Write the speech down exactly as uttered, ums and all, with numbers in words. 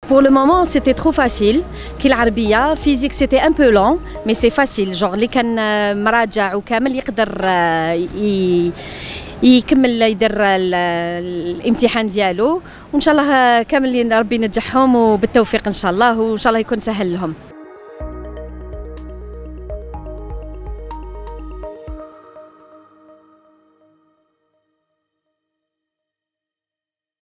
Pour le moment, c'était trop facile. كي العربية physique c'était un peu lent, mais c'est facile. Genre اللي كان مراجع وكامل يقدر ي... يكمل يدير الامتحان ديالو، وإن شاء الله كامل ربي ينجحهم وبالتوفيق إن شاء الله، وإن شاء الله يكون سهل لهم.